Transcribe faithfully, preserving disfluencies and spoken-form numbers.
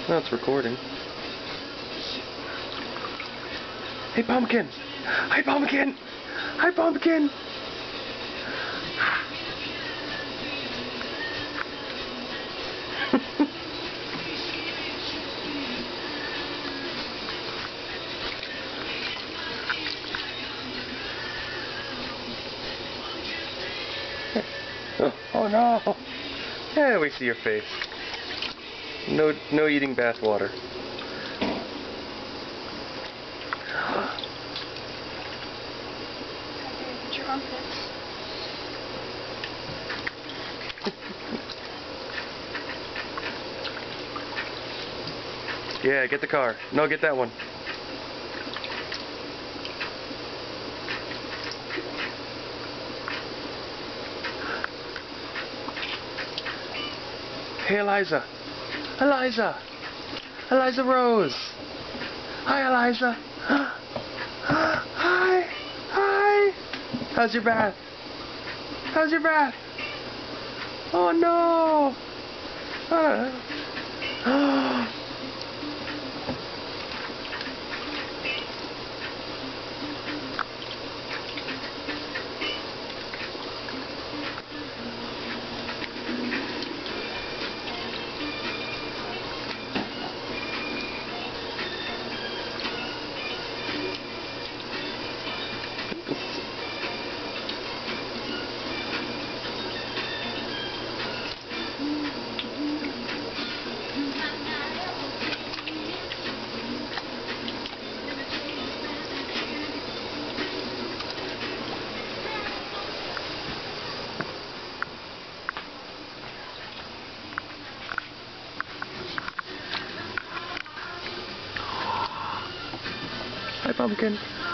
No, it's recording. Hey, Pumpkin! Hi, Pumpkin! Hi, Pumpkin! oh, oh no! Yeah, we see your face. No, no eating bath water. Get your armpits. Yeah, get the car. No, get that one. Hey, Eliza. Eliza. Eliza Rose. Hi, Eliza. Hi. Hi. How's your bath? How's your bath? Oh, no. Uh. Hi, Pumpkin.